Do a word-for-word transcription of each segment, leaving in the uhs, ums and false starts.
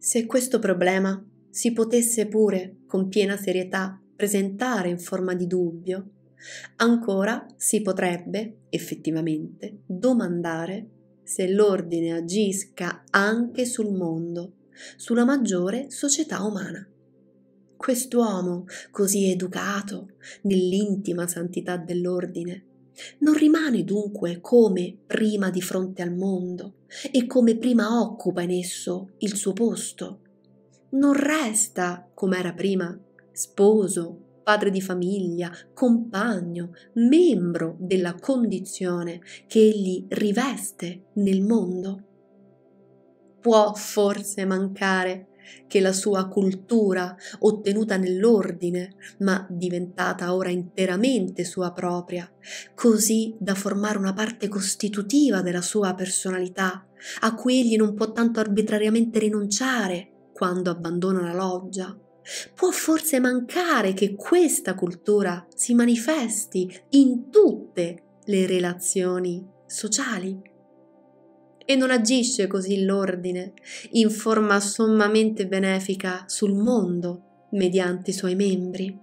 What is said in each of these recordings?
Se questo problema si potesse pure, con piena serietà, presentare in forma di dubbio, ancora si potrebbe, effettivamente, domandare se l'ordine agisca anche sul mondo, sulla maggiore società umana. Quest'uomo, così educato nell'intima santità dell'ordine, non rimane dunque come prima di fronte al mondo e come prima occupa in esso il suo posto. Non resta come era prima, sposo, padre di famiglia, compagno, membro della condizione che egli riveste nel mondo. Può forse mancare che la sua cultura, ottenuta nell'ordine, ma diventata ora interamente sua propria, così da formare una parte costitutiva della sua personalità, a cui egli non può tanto arbitrariamente rinunciare quando abbandona la loggia? Può forse mancare che questa cultura si manifesti in tutte le relazioni sociali? E non agisce così l'ordine in forma sommamente benefica sul mondo mediante i suoi membri?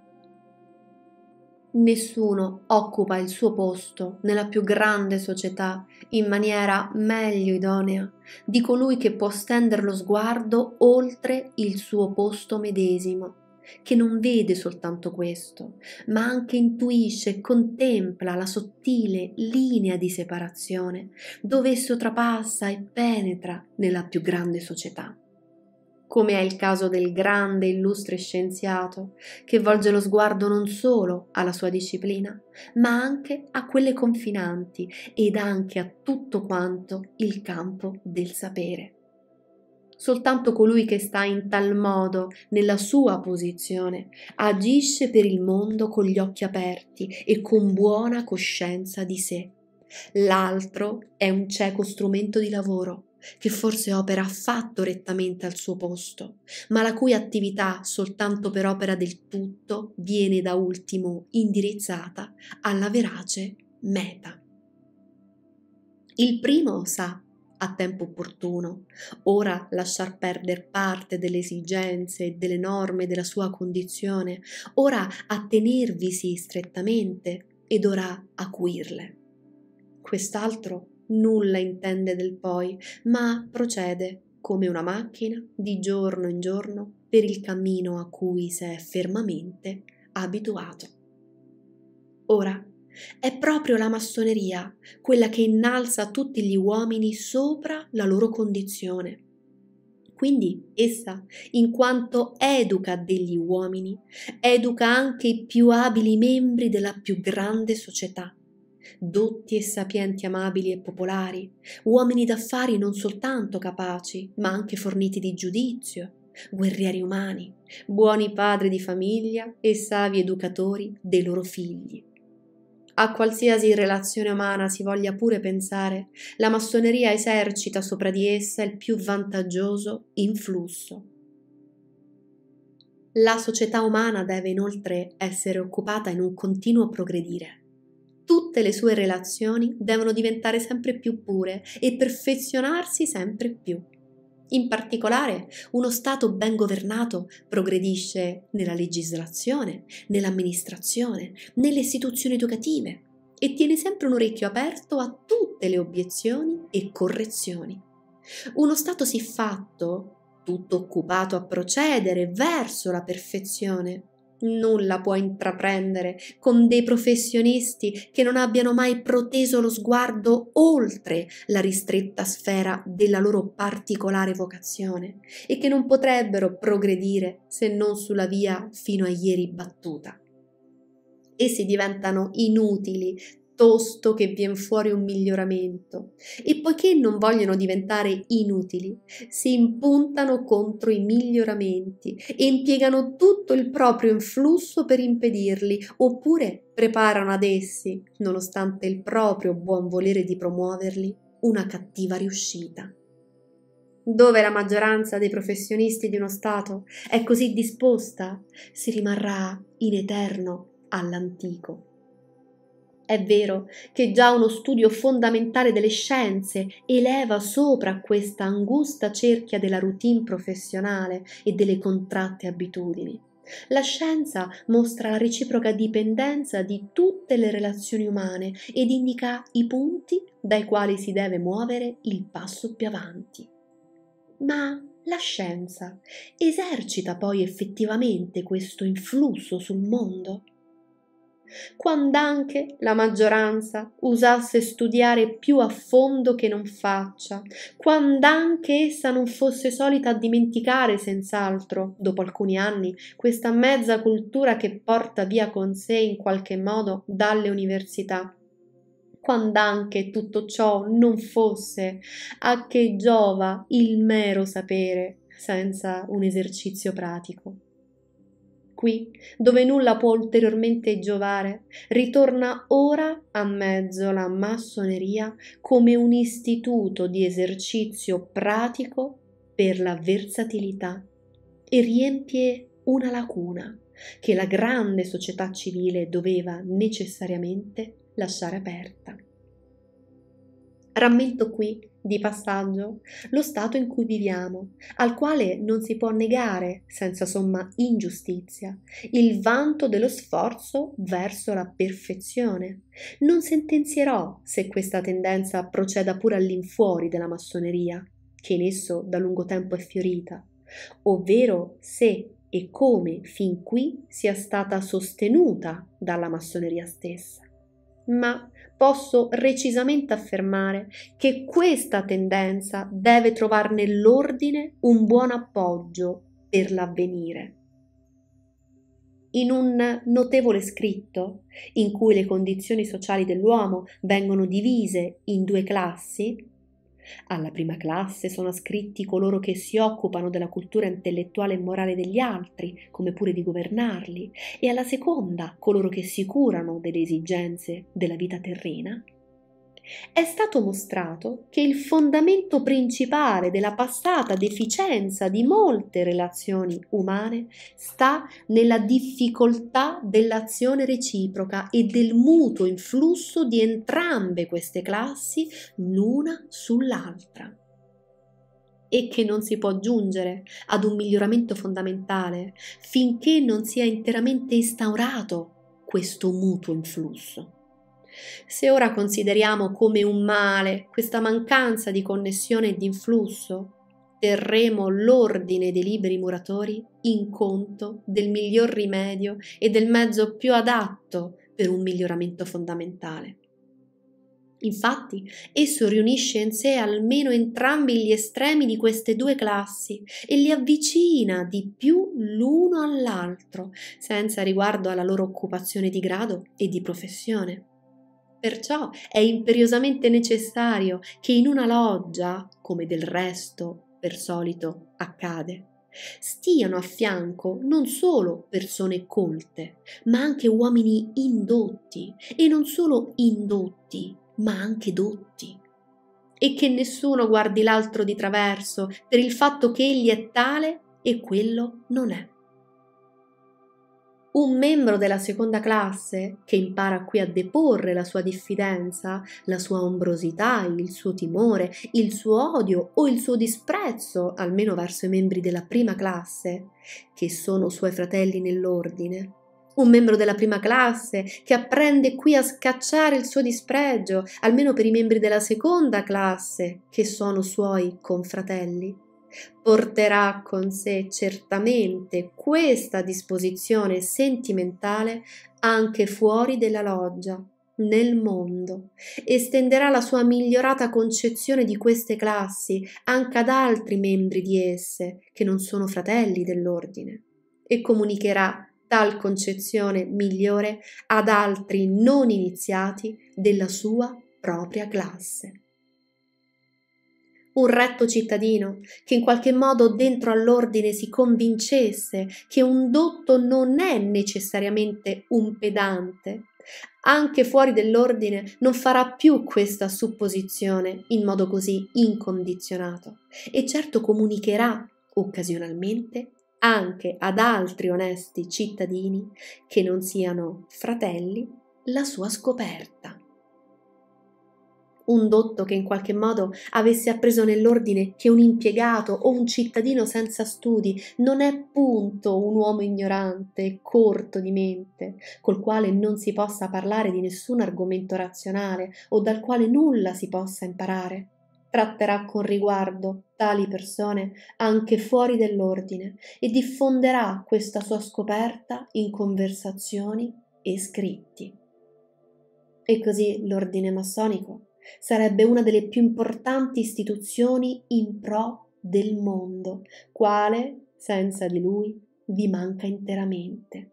Nessuno occupa il suo posto nella più grande società in maniera meglio idonea di colui che può stendere lo sguardo oltre il suo posto medesimo, che non vede soltanto questo, ma anche intuisce e contempla la sottile linea di separazione dove esso trapassa e penetra nella più grande società. Come è il caso del grande e illustre scienziato, che volge lo sguardo non solo alla sua disciplina, ma anche a quelle confinanti ed anche a tutto quanto il campo del sapere. Soltanto colui che sta in tal modo nella sua posizione agisce per il mondo con gli occhi aperti e con buona coscienza di sé. L'altro è un cieco strumento di lavoro che forse opera affatto rettamente al suo posto, ma la cui attività soltanto per opera del tutto viene da ultimo indirizzata alla verace meta. Il primo sa a tempo opportuno ora lasciar perder parte delle esigenze e delle norme della sua condizione, ora attenervisi strettamente ed ora acuirle. Quest'altro nulla intende del poi, ma procede come una macchina di giorno in giorno per il cammino a cui s'è fermamente abituato. Ora, è proprio la massoneria quella che innalza tutti gli uomini sopra la loro condizione. Quindi essa, in quanto educa degli uomini, educa anche i più abili membri della più grande società, dotti e sapienti, amabili e popolari, uomini d'affari non soltanto capaci, ma anche forniti di giudizio, guerrieri umani, buoni padri di famiglia e savi educatori dei loro figli. A qualsiasi relazione umana si voglia pure pensare, la massoneria esercita sopra di essa il più vantaggioso influsso. La società umana deve inoltre essere occupata in un continuo progredire. Tutte le sue relazioni devono diventare sempre più pure e perfezionarsi sempre più. In particolare, uno Stato ben governato progredisce nella legislazione, nell'amministrazione, nelle istituzioni educative e tiene sempre un orecchio aperto a tutte le obiezioni e correzioni. Uno Stato siffatto, tutto occupato a procedere verso la perfezione, nulla può intraprendere con dei professionisti che non abbiano mai proteso lo sguardo oltre la ristretta sfera della loro particolare vocazione e che non potrebbero progredire se non sulla via fino a ieri battuta. Essi diventano inutili tosto che vien fuori un miglioramento e poiché non vogliono diventare inutili si impuntano contro i miglioramenti e impiegano tutto il proprio influsso per impedirli oppure preparano ad essi, nonostante il proprio buon volere di promuoverli, una cattiva riuscita. Dove la maggioranza dei professionisti di uno Stato è così disposta, si rimarrà in eterno all'antico. È vero che già uno studio fondamentale delle scienze eleva sopra questa angusta cerchia della routine professionale e delle contratte abitudini. La scienza mostra la reciproca dipendenza di tutte le relazioni umane ed indica i punti dai quali si deve muovere il passo più avanti. Ma la scienza esercita poi effettivamente questo influsso sul mondo? Quand'anche la maggioranza usasse studiare più a fondo che non faccia, quand'anche essa non fosse solita dimenticare senz'altro, dopo alcuni anni, questa mezza cultura che porta via con sé in qualche modo dalle università, quand'anche tutto ciò non fosse a che giova il mero sapere senza un esercizio pratico. Qui, dove nulla può ulteriormente giovare, ritorna ora a mezzo la massoneria come un istituto di esercizio pratico per la versatilità e riempie una lacuna che la grande società civile doveva necessariamente lasciare aperta. Rammento qui, di passaggio, lo stato in cui viviamo, al quale non si può negare, senza somma ingiustizia, il vanto dello sforzo verso la perfezione. Non sentenzierò se questa tendenza proceda pure all'infuori della massoneria, che in esso da lungo tempo è fiorita, ovvero se e come fin qui sia stata sostenuta dalla massoneria stessa. Ma posso recisamente affermare che questa tendenza deve trovare nell'ordine un buon appoggio per l'avvenire. In un notevole scritto, in cui le condizioni sociali dell'uomo vengono divise in due classi, alla prima classe sono ascritti coloro che si occupano della cultura intellettuale e morale degli altri, come pure di governarli, e alla seconda coloro che si curano delle esigenze della vita terrena. È stato mostrato che il fondamento principale della passata deficienza di molte relazioni umane sta nella difficoltà dell'azione reciproca e del mutuo influsso di entrambe queste classi l'una sull'altra, e che non si può giungere ad un miglioramento fondamentale finché non sia interamente instaurato questo mutuo influsso. Se ora consideriamo come un male questa mancanza di connessione e di influsso, terremo l'ordine dei liberi muratori in conto del miglior rimedio e del mezzo più adatto per un miglioramento fondamentale. Infatti, esso riunisce in sé almeno entrambi gli estremi di queste due classi e li avvicina di più l'uno all'altro, senza riguardo alla loro occupazione di grado e di professione. Perciò è imperiosamente necessario che in una loggia, come del resto per solito accade, stiano a fianco non solo persone colte, ma anche uomini indotti, e non solo indotti, ma anche dotti, e che nessuno guardi l'altro di traverso per il fatto che egli è tale e quello non è. Un membro della seconda classe, che impara qui a deporre la sua diffidenza, la sua ombrosità, il suo timore, il suo odio o il suo disprezzo, almeno verso i membri della prima classe, che sono suoi fratelli nell'ordine. Un membro della prima classe che apprende qui a scacciare il suo dispregio, almeno per i membri della seconda classe, che sono suoi confratelli. Porterà con sé certamente questa disposizione sentimentale anche fuori della loggia, nel mondo, estenderà la sua migliorata concezione di queste classi anche ad altri membri di esse che non sono fratelli dell'ordine, e comunicherà tal concezione migliore ad altri non iniziati della sua propria classe. Un retto cittadino che in qualche modo dentro all'ordine si convincesse che un dotto non è necessariamente un pedante, anche fuori dell'ordine non farà più questa supposizione in modo così incondizionato, e certo comunicherà occasionalmente anche ad altri onesti cittadini che non siano fratelli la sua scoperta. Un dotto che in qualche modo avesse appreso nell'ordine che un impiegato o un cittadino senza studi non è punto un uomo ignorante e corto di mente, col quale non si possa parlare di nessun argomento razionale o dal quale nulla si possa imparare. Tratterà con riguardo tali persone anche fuori dell'ordine e diffonderà questa sua scoperta in conversazioni e scritti. E così l'ordine massonico sarebbe una delle più importanti istituzioni in pro del mondo, quale, senza di lui, vi manca interamente.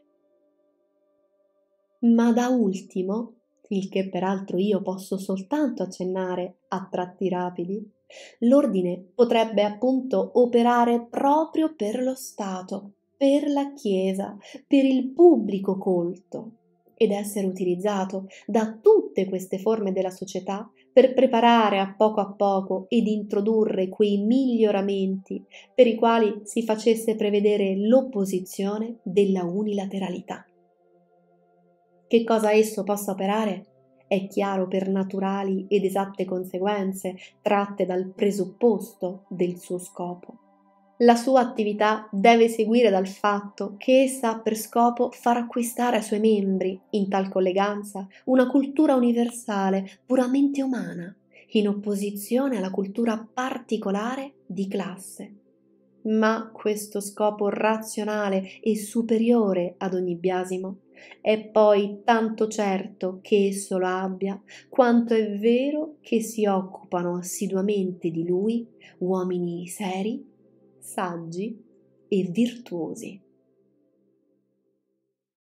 Ma da ultimo, il che peraltro io posso soltanto accennare a tratti rapidi, l'ordine potrebbe appunto operare proprio per lo Stato, per la Chiesa, per il pubblico colto, ed essere utilizzato da tutte queste forme della società per preparare a poco a poco ed introdurre quei miglioramenti per i quali si facesse prevedere l'opposizione della unilateralità. Che cosa esso possa operare è chiaro per naturali ed esatte conseguenze tratte dal presupposto del suo scopo. La sua attività deve seguire dal fatto che essa ha per scopo far acquistare ai suoi membri, in tal colleganza, una cultura universale, puramente umana, in opposizione alla cultura particolare di classe. Ma questo scopo razionale e superiore ad ogni biasimo è poi tanto certo che esso lo abbia, quanto è vero che si occupano assiduamente di lui uomini seri, saggi e virtuosi.